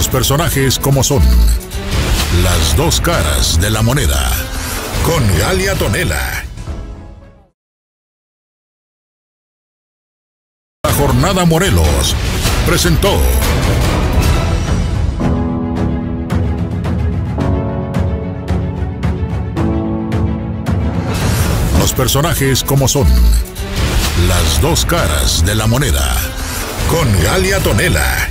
personajes como son. Las dos caras de la moneda. Con Galia Tonela. La Jornada Morelos presentó. Los personajes como son. Las dos caras de la moneda. Con Galia Tonela.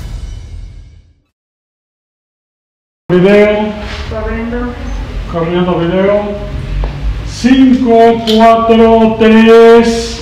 Video. Corriendo video. 5, 4, 3,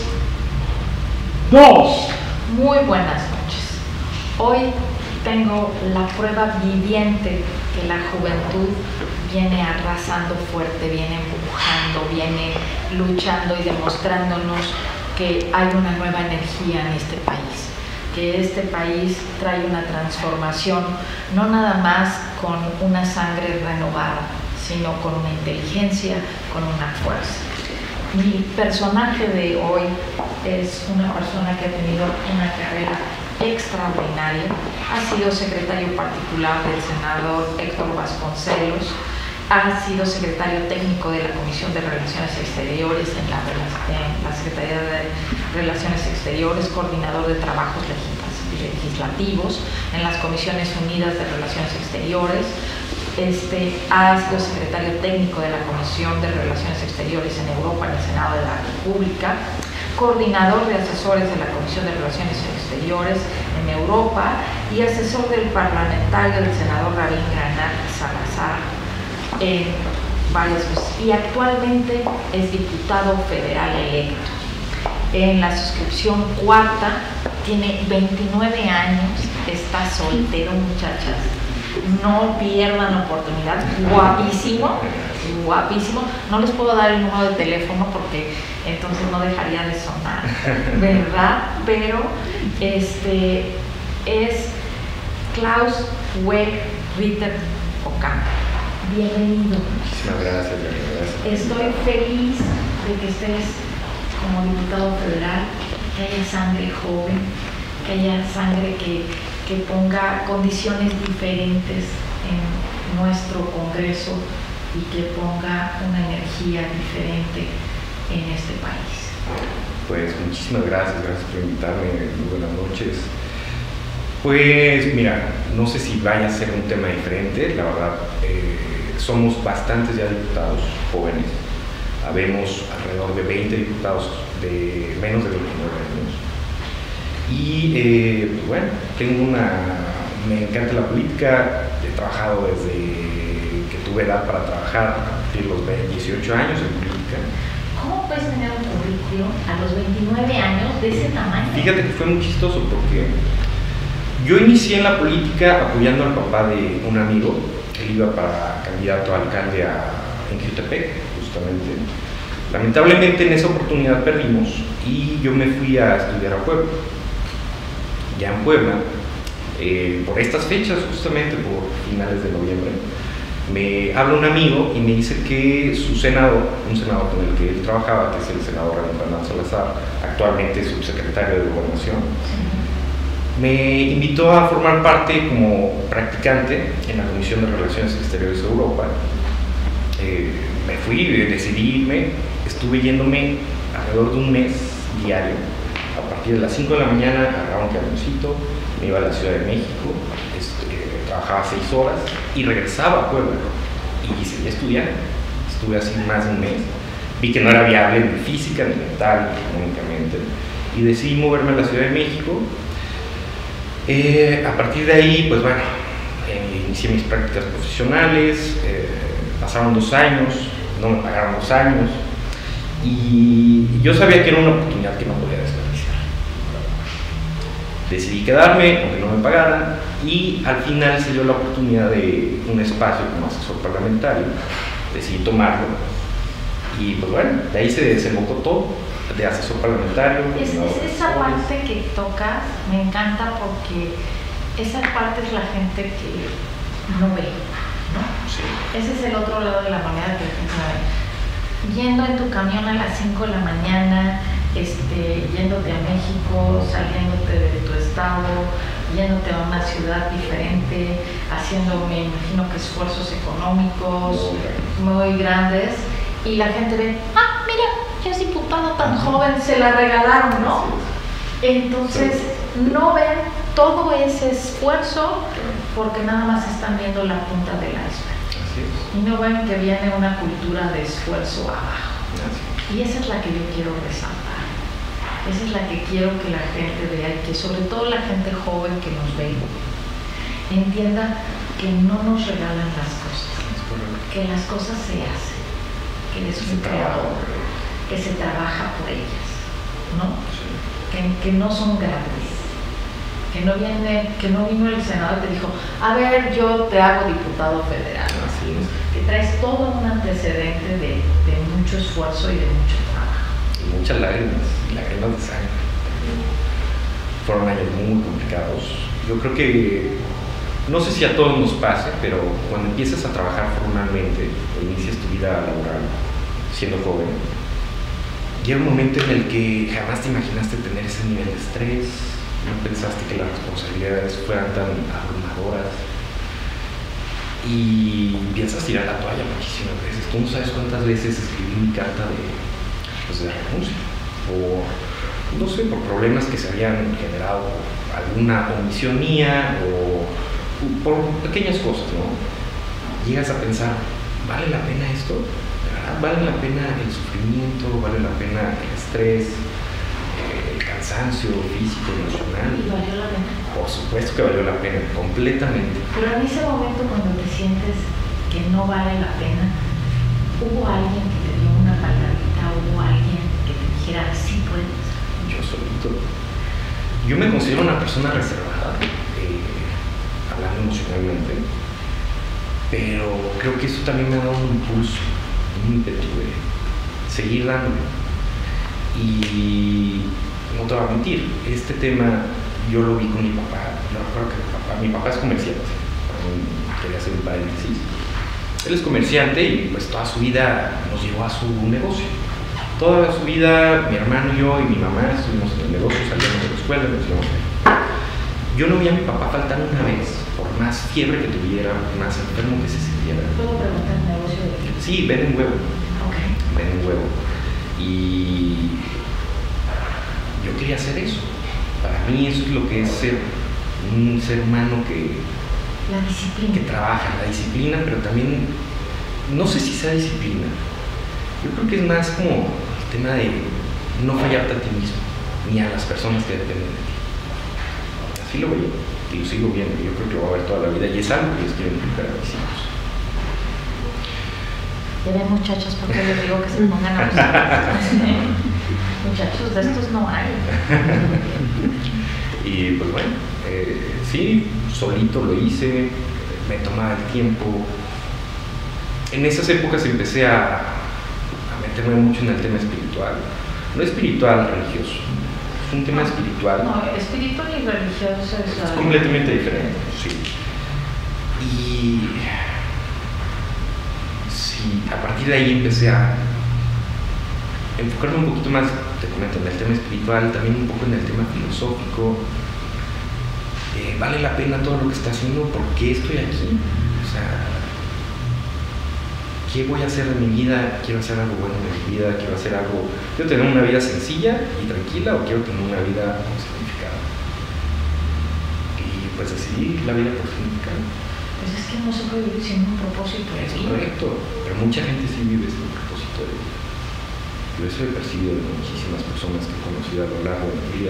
2. Muy buenas noches. Hoy tengo la prueba viviente que la juventud viene arrasando fuerte, viene empujando, viene luchando y demostrándonos que hay una nueva energía en este país, que este país trae una transformación, no nada más con una sangre renovada, sino con una inteligencia, con una fuerza. Mi personaje de hoy es una persona que ha tenido una carrera extraordinaria. Ha sido secretario particular del senador Héctor Vasconcelos, ha sido secretario técnico de la Comisión de Relaciones Exteriores en la Secretaría de Relaciones Exteriores, coordinador de trabajos legislativos en las Comisiones Unidas de Relaciones Exteriores. Ha sido secretario técnico de la Comisión de Relaciones Exteriores en Europa, en el Senado de la República, coordinador de asesores de la Comisión de Relaciones Exteriores en Europa y asesor del parlamentario del senador Rabín Granat Salazar en varias veces. Y actualmente es diputado federal electo. En la suscripción cuarta, tiene 29 años, está soltero, muchachas. No pierdan oportunidad, guapísimo, guapísimo. No les puedo dar el número de teléfono porque entonces no dejaría de sonar, ¿verdad? Pero es Klaus Weg Ritter Ocampo. Bienvenido. Muchísimas gracias, gracias. Estoy feliz de que estés como diputado federal, que haya sangre joven, que haya sangre que ponga condiciones diferentes en nuestro Congreso y que ponga una energía diferente en este país. Pues muchísimas gracias por invitarme, muy buenas noches. Pues mira, no sé si vaya a ser un tema diferente, la verdad, somos bastantes ya diputados jóvenes, habemos alrededor de 20 diputados de menos de 29 años. Y pues bueno, me encanta la política, he trabajado desde que tuve edad para trabajar, a partir de los 18 años en política. ¿Cómo puedes tener un currículum a los 29 años de ese tamaño? Fíjate que fue muy chistoso porque yo inicié en la política apoyando al papá de un amigo, él iba para candidato a alcalde en Jutepec, justamente. Lamentablemente en esa oportunidad perdimos y yo me fui a estudiar a Puebla. Ya en Puebla, por estas fechas, justamente por finales de noviembre, me habla un amigo y me dice que su senador, un senador con el que él trabajaba, que es el senador Rabín Granat Salazar, actualmente subsecretario de Gobernación, me invitó a formar parte como practicante en la Comisión de Relaciones Exteriores de Europa. Me fui, decidí irme, estuve yéndome alrededor de un mes diario. A partir de las 5 de la mañana agarraba un camioncito, me iba a la Ciudad de México, trabajaba 6 horas y regresaba a Puebla y seguía estudiando. Estuve así más de un mes, vi que no era viable ni física, ni mental, ni económicamente y decidí moverme a la Ciudad de México. A partir de ahí, pues bueno, inicié mis prácticas profesionales, pasaron 2 años, no me pagaron 2 años y yo sabía que era una oportunidad que no podía desperdiciar. Decidí quedarme, aunque no me pagaran, y al final se dio la oportunidad de un espacio como asesor parlamentario, decidí tomarlo y pues bueno, de ahí se desembocó todo, de asesor parlamentario. Esa parte que tocas me encanta porque esa parte es la gente que no ve, ¿no? Sí. Ese es el otro lado de la moneda que la gente no ve. Yendo en tu camión a las 5 de la mañana, yéndote a México, saliéndote de tu estado, yéndote a una ciudad diferente, haciendo, me imagino que esfuerzos económicos muy grandes, y la gente ve, ah, mira, ya es diputado tan joven, se la regalaron, ¿no? Entonces, no ven todo ese esfuerzo porque nada más están viendo la punta del iceberg. Y no ven que viene una cultura de esfuerzo abajo. Y esa es la que yo quiero resaltar. Esa es la que quiero que la gente vea, y que sobre todo la gente joven que nos ve entienda que no nos regalan las cosas, que las cosas se hacen, que es un creador, que se trabaja por ellas, ¿no? Que no son gratis, que no vino el senador y te dijo, a ver, yo te hago diputado federal, que traes todo un antecedente de mucho esfuerzo y de mucho trabajo. Y muchas lágrimas de sangre. Fueron años muy complicados. Yo creo que, no sé si a todos nos pase, pero cuando empiezas a trabajar formalmente o inicias tu vida laboral siendo joven, llega un momento en el que jamás te imaginaste tener ese nivel de estrés, no pensaste que las responsabilidades fueran tan abrumadoras y piensas tirar la toalla muchísimas veces. Tú no sabes cuántas veces escribí mi carta de renuncia, o no sé, por problemas que se habían generado, alguna omisión mía o por pequeñas cosas, ¿no? Llegas a pensar, ¿vale la pena esto? ¿Vale la pena el sufrimiento? ¿Vale la pena el estrés? ¿El cansancio físico, emocional? ¿Y valió la pena? Por supuesto que valió la pena, completamente. Pero en ese momento, cuando te sientes que no vale la pena, ¿hubo alguien que te dio una palmadita? ¿Hubo alguien que te dijera, sí puedes? Yo solito. Yo me considero una persona reservada, hablando emocionalmente, pero creo que eso también me ha dado un impulso, un ímpetu de seguir dándole. Y no te voy a mentir, este tema yo lo vi con mi papá. Yo recuerdo que mi papá es comerciante, quería hacer un paréntesis. Él es comerciante y pues toda su vida nos llevó a su negocio. Toda su vida, mi hermano y yo y mi mamá estuvimos en el negocio, salíamos de la escuela, nos íbamos a... Yo no vi a mi papá faltar una vez, por más fiebre que tuviera, por más enfermo que se sintiera. ¿Puedo preguntar el negocio de qué? Sí, venden huevo. Ok. Venden huevo. Y yo quería hacer eso. Para mí eso es lo que es ser un ser humano que... La disciplina. Que trabaja, la disciplina, pero también, no sé si sea disciplina. Yo creo que es más como el tema de no fallarte a ti mismo, ni a las personas que dependen de ti. Así lo veo, y lo sigo viendo, yo creo que lo voy a ver toda la vida, y es algo que les quiero inculcar a mis hijos. Ya ven, muchachos, porque les digo que se pongan a los muchachos, de estos no hay. Y pues bueno, sí, solito lo hice, me tomaba el tiempo. En esas épocas empecé a meterme mucho en el tema espiritual. No espiritual, religioso. Es un tema espiritual. No, espiritual y religioso es completamente diferente, sí. Y sí, a partir de ahí empecé a enfocarme un poquito más, te comento, en el tema espiritual, también un poco en el tema filosófico. ¿Vale la pena todo lo que está haciendo? ¿Por qué estoy aquí? O sea, ¿qué voy a hacer de mi vida? ¿Quiero hacer algo bueno de mi vida? ¿Quiero hacer algo? ¿Quiero tener una vida sencilla y tranquila o quiero tener una vida con significado? Y pues decidí la vida por significado. Pues es que no se puede vivir sin un propósito de Es vida. correcto, pero mucha gente sí vive sin un propósito de vida. Yo eso he percibido de muchísimas personas que he conocido a lo largo de mi vida.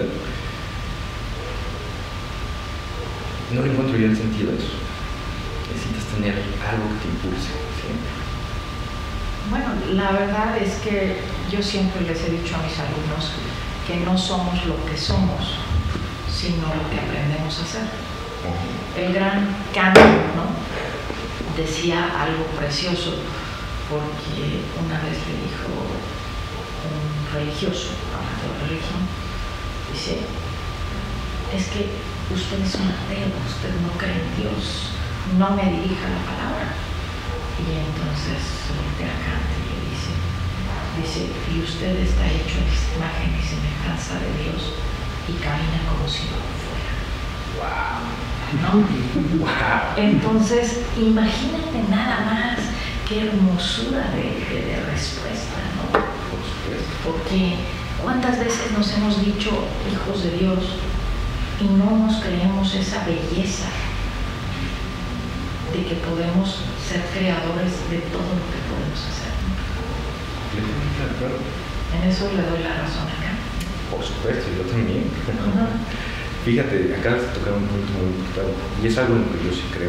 No le encuentro yo el sentido a eso. Necesitas tener algo que te impulse siempre. Bueno, la verdad es que yo siempre les he dicho a mis alumnos que no somos lo que somos, sino lo que aprendemos a hacer. El gran Kant, ¿no?, decía algo precioso, porque una vez le dijo un religioso, hablando de religión, dice, es que usted es un ateo, usted no cree en Dios, no me dirija la palabra. Y entonces voltea a Kant y le dice, y usted está hecho a imagen y semejanza de Dios y camina como si no lo fuera. ¿no? Entonces, imagínate nada más qué hermosura de respuesta, ¿no? Por supuesto. Porque ¿cuántas veces nos hemos dicho hijos de Dios y no nos creemos esa belleza de que podemos ser creadores de todo lo que podemos hacer? Completamente de acuerdo. En eso le doy la razón acá. Por supuesto, yo también. Ajá. Fíjate, acabas de tocar un punto muy importante y es algo en lo que yo sí creo.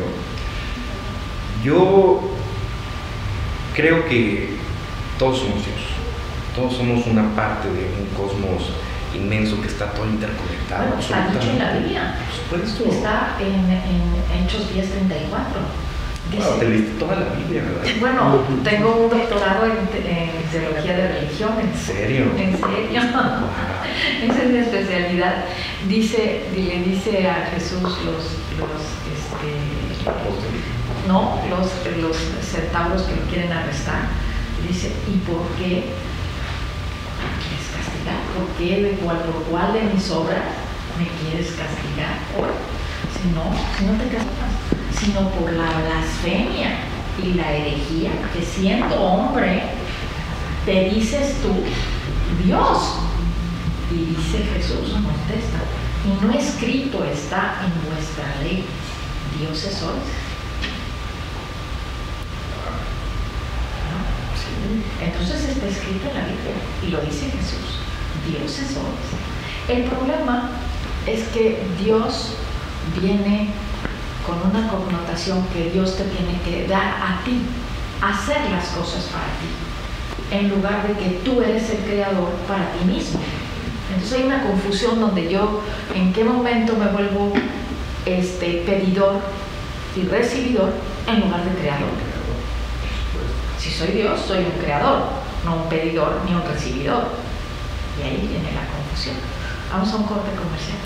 Yo creo que todos somos Dios. Todos somos una parte de un cosmos inmenso que está todo interconectado. Bueno, está dicho en la Biblia. Por supuesto. Está en Hechos 10:34. Wow, te leíste toda la Biblia, ¿verdad? Bueno, tengo un doctorado en teología de religión. ¿En serio? En serio. Esa es mi especialidad. Le dice a Jesús los centauros que lo quieren arrestar. Dice, ¿y por qué me quieres castigar? ¿Por qué? ¿Por cuál de mis obras me quieres castigar? Si no te castigas, sino por la blasfemia y la herejía que siendo hombre te dices tú Dios. Y dice Jesús, contesta, y no escrito está en vuestra ley, dioses sois. Entonces está escrito en la Biblia y lo dice Jesús, dioses sois. El problema es que Dios viene con una connotación que Dios te tiene que dar a ti, hacer las cosas para ti, en lugar de que tú eres el creador para ti mismo. Entonces hay una confusión donde yo, ¿en qué momento me vuelvo pedidor y recibidor en lugar de creador? Si soy Dios, soy un creador, no un pedidor ni un recibidor. Y ahí viene la confusión. Vamos a un corte comercial.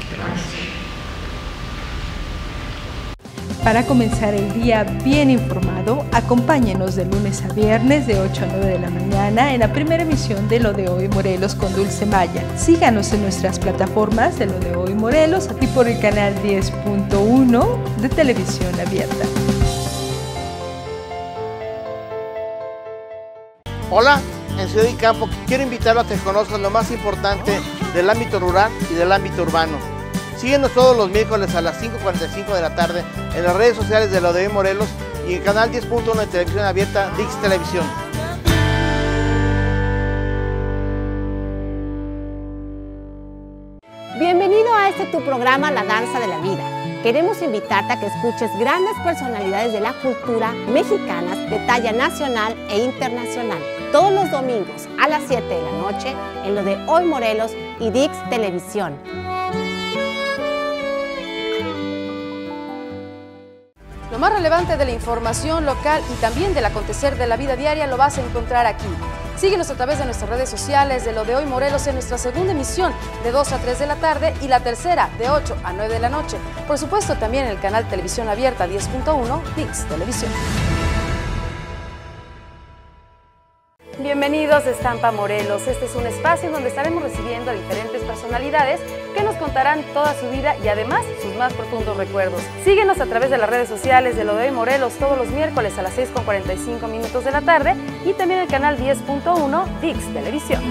Para comenzar el día bien informado, acompáñenos de lunes a viernes de 8 a 9 de la mañana en la primera emisión de Lo de Hoy Morelos con Dulce Maya. Síganos en nuestras plataformas de Lo de Hoy Morelos y por el canal 10.1 de Televisión Abierta. Hola, en Ciudad y Campo quiero invitarlo a que conozcan lo más importante del ámbito rural y del ámbito urbano. Síguenos todos los miércoles a las 5:45 de la tarde en las redes sociales de Lo de Hoy Morelos y en canal 10.1 de Televisión Abierta, Dix Televisión. Bienvenido a tu programa La Danza de la Vida. Queremos invitarte a que escuches grandes personalidades de la cultura mexicanas de talla nacional e internacional. Todos los domingos a las 7 de la noche en Lo de Hoy Morelos y Dix Televisión. Lo más relevante de la información local y también del acontecer de la vida diaria lo vas a encontrar aquí. Síguenos a través de nuestras redes sociales de Lo de Hoy Morelos en nuestra segunda emisión de 2 a 3 de la tarde y la tercera de 8 a 9 de la noche. Por supuesto también en el canal Televisión Abierta 10.1 Dix Televisión. Bienvenidos a Estampa Morelos. Este es un espacio en donde estaremos recibiendo a diferentes personalidades que nos contarán toda su vida y además sus más profundos recuerdos. Síguenos a través de las redes sociales de Lo de Hoy Morelos todos los miércoles a las 6:45 de la tarde y también el canal 10.1 Dix Televisión.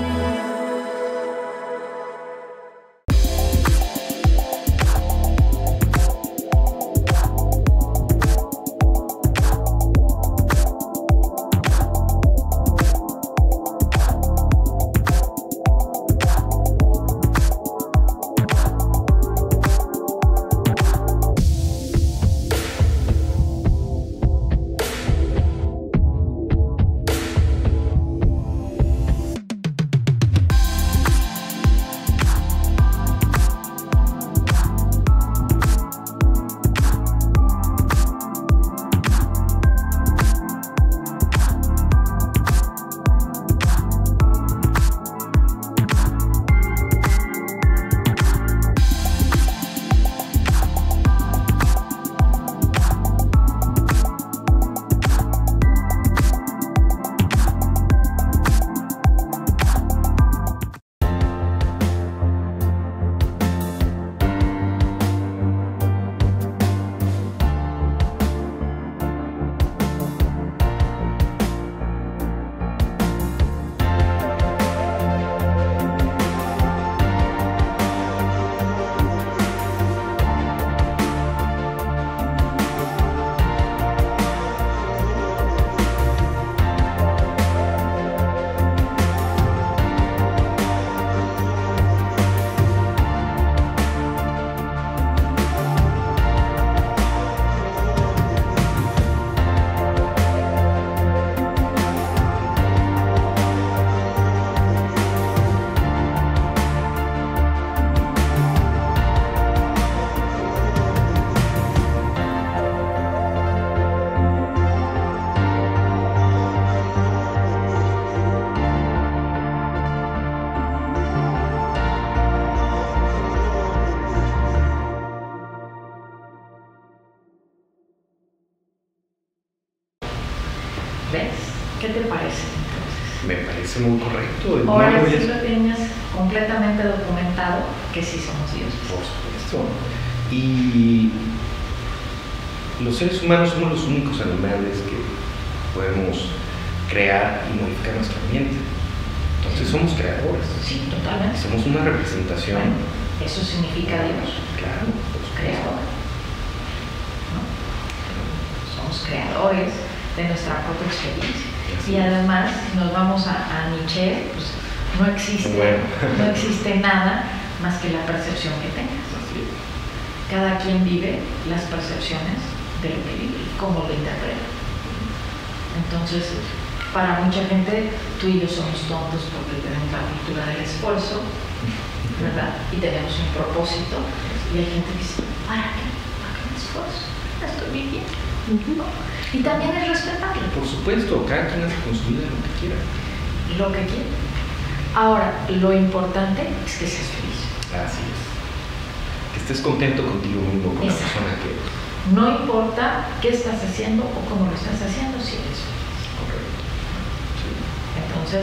¿Ves? ¿Qué te parece entonces? Me parece muy correcto. Ahora No voy sí a- lo tienes completamente documentado que sí somos dioses. Por supuesto. Y los seres humanos somos los únicos animales que podemos crear y modificar nuestro ambiente. Entonces somos creadores. Sí, totalmente. Somos una representación. Eso significa Dios, Claro, por supuesto. creador. ¿No? Somos creadores de nuestra propia experiencia. Así Y es. además, si nos vamos a Nietzsche, pues no existe, Bueno. no existe nada más que la percepción que tengas. Así es. Cada quien vive las percepciones de lo que vive y cómo lo interpreta. Entonces, para mucha gente, tú y yo somos tontos porque tenemos la cultura del esfuerzo, ¿verdad? Y tenemos un propósito. Y hay gente que dice, ¿para qué? ¿Para qué me esfuerzo? La estoy viviendo. ¿No? Y también es respetable Por supuesto, cada quien hace con su vida lo que quiera. lo que quiere. Ahora, lo importante es que seas feliz. Así es. Que estés contento contigo mismo, con la Exacto. persona que eres. No importa qué estás haciendo o cómo lo estás haciendo, si eres feliz. Correcto. Sí. Entonces,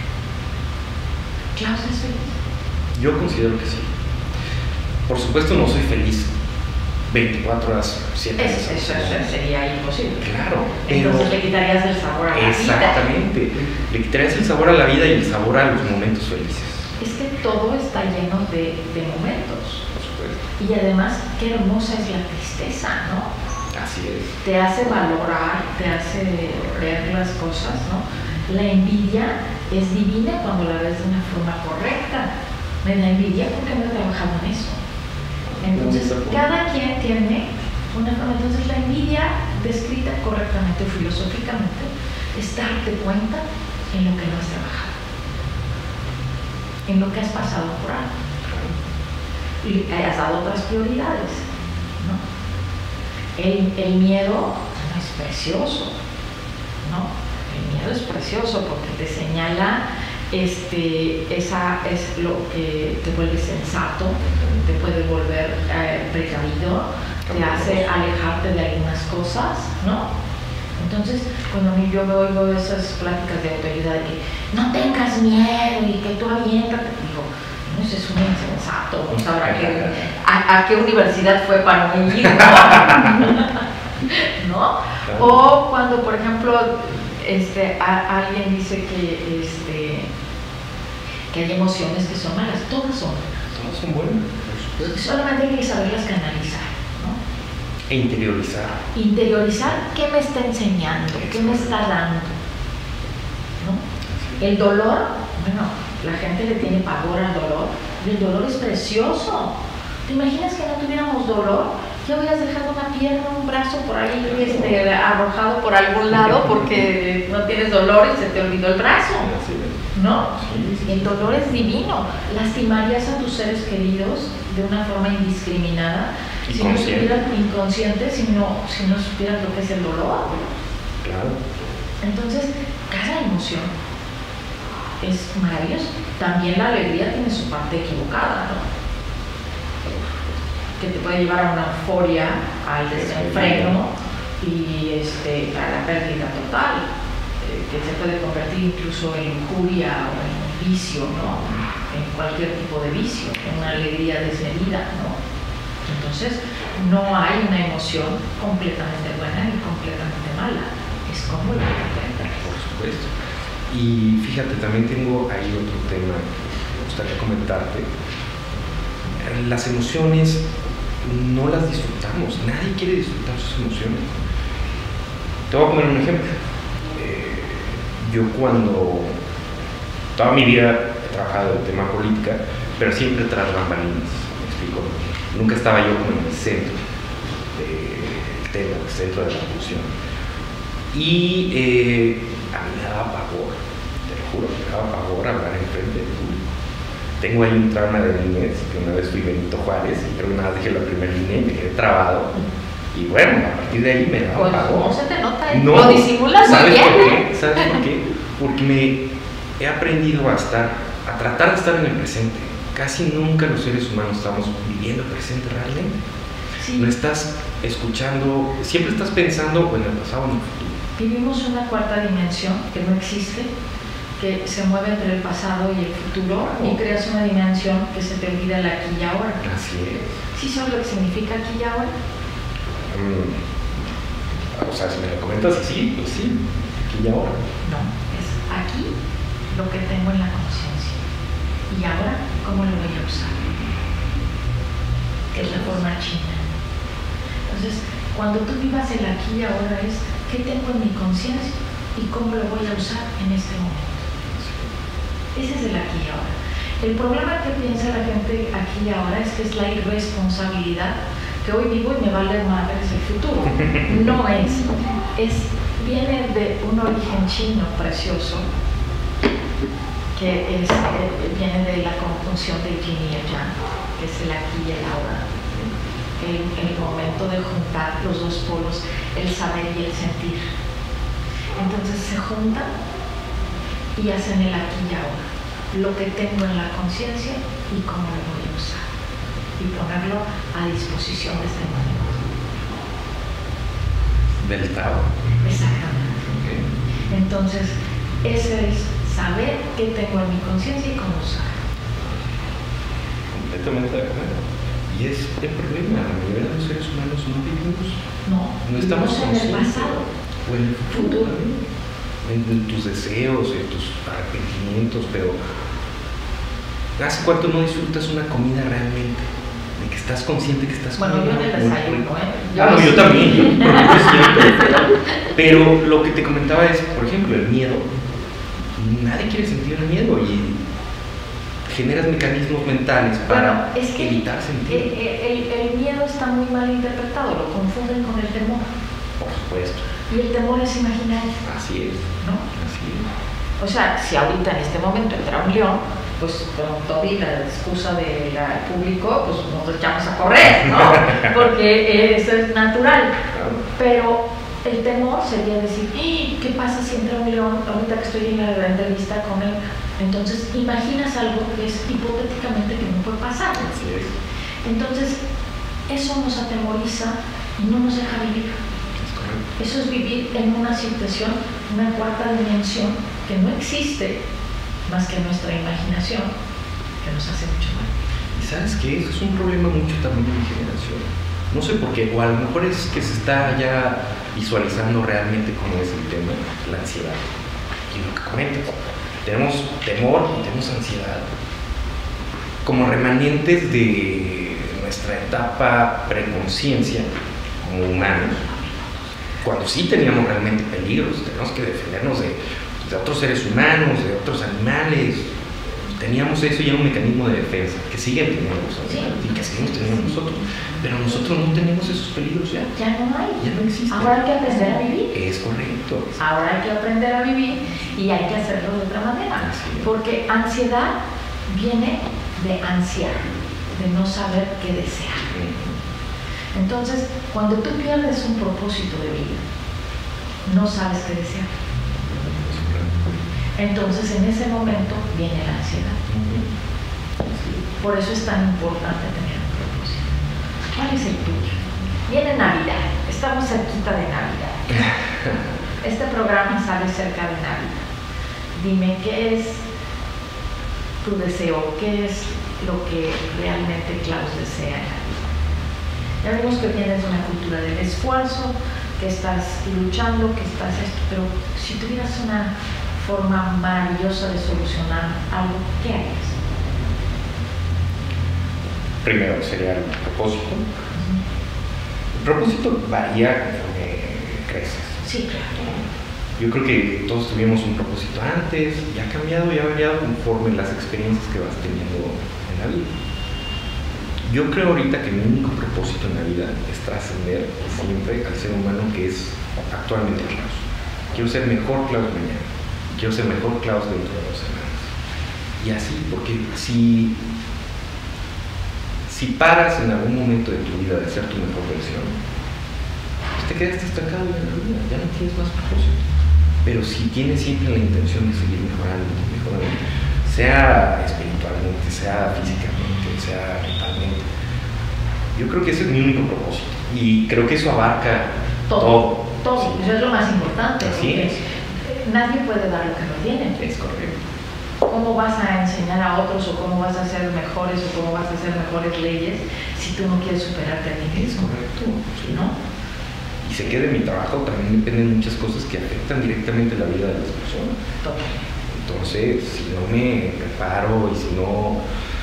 Klaus es feliz. Yo considero que sí. Por supuesto no soy feliz 24 horas, 7 días. a la Eso semana. sería imposible. Claro, pero Entonces le quitarías el sabor a la vida. exactamente. Le quitarías el sabor a la vida y el sabor a los momentos felices. Es que todo está lleno de momentos. Por supuesto. Y además, qué hermosa es la tristeza, ¿no? Así es. Te hace valorar, te hace ver las cosas, ¿no? La envidia es divina cuando la ves de una forma correcta. Me da envidia porque no he trabajado en eso. Entonces, cada quien tiene una forma. Entonces, la envidia, descrita correctamente, filosóficamente, es darte cuenta en lo que no has trabajado, en lo que has pasado por algo y has dado otras prioridades, ¿no? El miedo no es precioso, ¿no? El miedo es precioso porque te señala, esa es lo que te vuelve sensato, te puede volver precavido, te hace alejarte de algunas cosas, ¿no? Entonces, cuando yo oigo esas pláticas de autoridad de que no tengas miedo y que tú aviéntate, digo, no, ese es un insensato, no sabrá a qué universidad fue para un ir, ¿no? O cuando, por ejemplo, alguien dice que hay emociones que son malas, todas son malas. Todas son buenas, por supuesto. Solamente hay que saberlas canalizar, ¿no? E interiorizar. Interiorizar qué me está enseñando, qué me está dando, ¿no? El dolor, bueno, la gente le tiene pavor al dolor, y el dolor es precioso. ¿Te imaginas que no tuviéramos dolor? Ya hubieras dejado una pierna, un brazo por ahí arrojado por algún lado porque no tienes dolor y se te olvidó el brazo, ¿no? El dolor es divino. Lastimarías a tus seres queridos de una forma indiscriminada si no supieras, inconsciente, si no supieras lo que es el dolor. Claro. Entonces, cada emoción es maravillosa. También la alegría tiene su parte equivocada, ¿no? Que te puede llevar a una euforia, al desenfreno y a la pérdida total, que se puede convertir incluso en lujuria o en vicio, ¿no? En cualquier tipo de vicio, en una alegría desmedida, ¿no? Entonces, no hay una emoción completamente buena ni completamente mala, es como la interpretas. Por supuesto. Y fíjate, también tengo ahí otro tema que me gustaría comentarte. Las emociones no las disfrutamos, nadie quiere disfrutar sus emociones. Te voy a poner un ejemplo. Yo cuando toda mi vida he trabajado en tema política, pero siempre tras bambalinas, me explico. Nunca estaba yo como en el centro del tema, el centro de la discusión. Y a mí me daba pavor, te lo juro, me daba pavor hablar enfrente del público. Tengo ahí un trauma de niñez, que una vez fui Benito Juárez y creo que una vez dije la primera línea y me quedé trabado. Y bueno, a partir de ahí me daba Pues pavor. no se te nota, No, lo disimulas muy ¿sabes bien. por qué? ¿Sabes por qué? Porque he aprendido a tratar de estar en el presente. Casi nunca los seres humanos estamos viviendo el presente realmente. Sí. No estás escuchando, siempre estás pensando o en el pasado o en el futuro. Vivimos una cuarta dimensión que no existe, que se mueve entre el pasado y el futuro, y creas una dimensión que se te olvida el aquí y ahora. Así es. ¿Sí sabes lo que significa aquí y ahora? O sea, si me lo comentas así, pues sí, aquí y ahora. No, es aquí lo que tengo en la conciencia. Y ahora, ¿cómo lo voy a usar? Es la forma china. Entonces, cuando tú vivas el aquí y ahora es qué tengo en mi conciencia y cómo lo voy a usar en este momento. Ese es el aquí y ahora. El problema que piensa la gente aquí y ahora es que es la irresponsabilidad, que hoy vivo y me vale madres el futuro. No es. Viene de un origen chino precioso, que viene de la conjunción del yin y el yang, que es el aquí y el ahora. El momento de juntar los dos polos, el saber y el sentir. Entonces se juntan y hacen el aquí y ahora, lo que tengo en la conciencia y cómo lo voy a usar, y ponerlo a disposición de este momento. Del Tao. Exactamente. Okay. Entonces, ese es saber qué tengo en mi conciencia y cómo usar. Completamente de acuerdo. Y es el problema, la mayoría de los seres humanos no vivimos. No estamos en el conscientes. pasado. O en el futuro. En tus deseos, en tus arrepentimientos, pero ¿hace cuánto no disfrutas una comida realmente? De que estás consciente que estás comiendo. Bueno, yo en el desayuno, No, yo también, yo siempre. Pero lo que te comentaba es, por ejemplo, el miedo. Nadie quiere sentir el miedo y generas mecanismos mentales para evitar sentir. El miedo está muy mal interpretado, lo confunden con el temor. Por supuesto. Y el temor es imaginario. Así es. ¿No? Así es. O sea, si ahorita en este momento entra un león, pues con toda la excusa del público, pues nos echamos a correr, ¿no? Porque eso es natural. Claro. Pero el temor sería decir, ¿qué pasa si entra un león ahorita que estoy en la entrevista con él? Entonces imaginas algo que es hipotéticamente que no puede pasar. Así es. Entonces eso nos atemoriza y no nos deja vivir. Eso es vivir en una situación, una cuarta dimensión que no existe más que nuestra imaginación, que nos hace mucho mal. ¿Y sabes qué? Eso es un problema mucho también de mi generación. No sé por qué, o a lo mejor es que se está ya visualizando realmente cómo es el tema, la ansiedad. Y lo que comentas, tenemos temor y tenemos ansiedad como remanentes de nuestra etapa preconciencia como humanos. Cuando sí teníamos realmente peligros, teníamos que defendernos de otros seres humanos, de otros animales. Teníamos eso y era un mecanismo de defensa que siguen teniendo los animales y que seguimos teniendo nosotros. Pero nosotros no tenemos esos peligros ya. Ya no hay. Ya no existen. Ahora hay que aprender a vivir. Es correcto. Ahora hay que aprender a vivir y hay que hacerlo de otra manera. Porque ansiedad viene de ansiar, de no saber qué desear. Entonces, cuando tú pierdes un propósito de vida, no sabes qué desear. Entonces, en ese momento viene la ansiedad. Por eso es tan importante tener un propósito. ¿Cuál es el tuyo? Viene Navidad, estamos cerquita de Navidad. Este programa sale cerca de Navidad. Dime, ¿qué es tu deseo? ¿Qué es lo que realmente Klaus desea en la vida? Ya vemos que tienes una cultura del esfuerzo, que estás luchando, que estás esto, pero si tuvieras una forma maravillosa de solucionar algo, ¿qué harías? Primero sería el propósito. El propósito varía conforme creces. Sí, claro. Yo creo que todos tuvimos un propósito antes y ha cambiado y ha variado conforme las experiencias que vas teniendo en la vida. Yo creo ahorita que mi único propósito en la vida es trascender siempre al ser humano que es actualmente Klaus. Quiero ser mejor Klaus mañana. Quiero ser mejor Klaus dentro de 2 semanas. Y así, porque si paras en algún momento de tu vida de ser tu mejor versión, pues te quedaste estancado en la vida, ya no tienes más propósito. Pero si tienes siempre la intención de seguir mejorando, sea espiritualmente, sea físicamente, sea mentalmente, yo creo que ese es mi único propósito. Y creo que eso abarca todo. Todo, eso es lo más importante. Así es. Nadie puede dar lo que no tiene. Es correcto. ¿Cómo vas a enseñar a otros o cómo vas a ser mejores o cómo vas a hacer mejores leyes si tú no quieres superarte a ti mismo? Correcto. Sí. ¿No? Y sé que de mi trabajo también dependen muchas cosas que afectan directamente la vida de las personas. Totalmente. Entonces, si no me preparo y si no,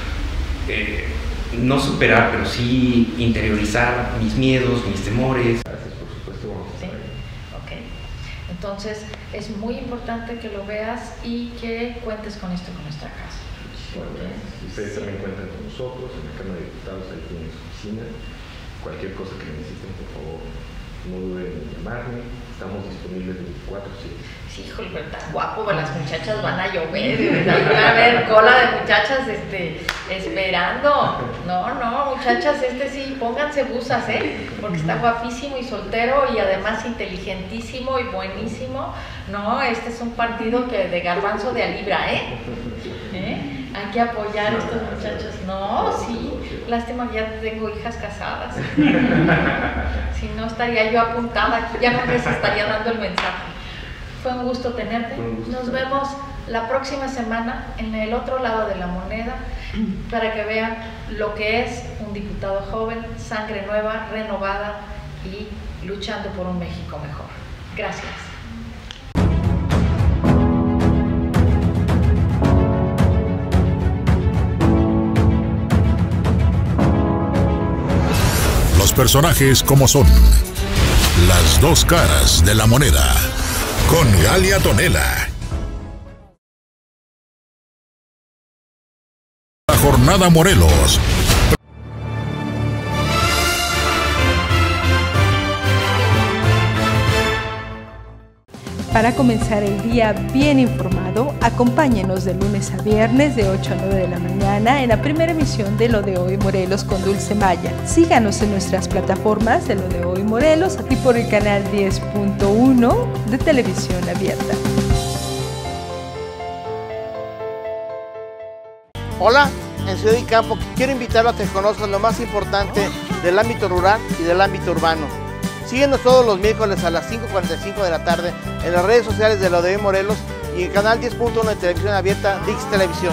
no superar, pero sí interiorizar mis miedos, mis temores. Gracias, por supuesto, vamos a estar ahí. Ok. Entonces, es muy importante que lo veas y que cuentes con esto con nuestra casa. Bueno, gracias. Ustedes también cuentan con nosotros en la Cámara de Diputados, ahí tienen su oficina. Cualquier cosa que necesiten, por favor, no duden en llamarme. Estamos disponibles 24/7. Sí, híjole, pero tan guapo, pues las muchachas van a llover, va a haber cola de muchachas esperando. No, muchachas, sí, pónganse buzas, porque está guapísimo y soltero y además inteligentísimo y buenísimo. No, este es un partido que de garbanzo de a libra, Hay que apoyar a estos muchachos. No, sí, lástima que ya tengo hijas casadas. Si no, estaría yo apuntada aquí, ya no les estaría dando el mensaje. Fue un gusto tenerte. Nos vemos la próxima semana en el otro lado de la moneda para que vean lo que es un diputado joven, sangre nueva, renovada y luchando por un México mejor. Gracias. Los personajes como son. Las dos caras de la moneda. Con Galia Tonela. La Jornada Morelos. Para comenzar el día bien informado, acompáñenos de lunes a viernes de 8 a 9 de la mañana en la primera emisión de Lo de Hoy Morelos con Dulce Maya. Síganos en nuestras plataformas de Lo de Hoy Morelos y por el canal 10.1 de Televisión Abierta. Hola, en Ciudad y Campo quiero invitarlos a que conozcan lo más importante del ámbito rural y del ámbito urbano. Síguenos todos los miércoles a las 5:45 de la tarde en las redes sociales de Lo de Hoy Morelos y el canal 10.1 de Televisión Abierta, Dix Televisión.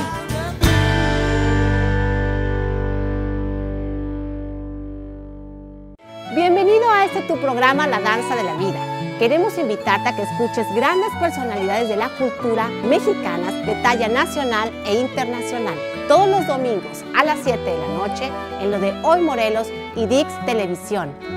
Bienvenido a tu programa La Danza de la Vida. Queremos invitarte a que escuches grandes personalidades de la cultura mexicanas de talla nacional e internacional. Todos los domingos a las 7 de la noche en Lo de Hoy Morelos y Dix Televisión.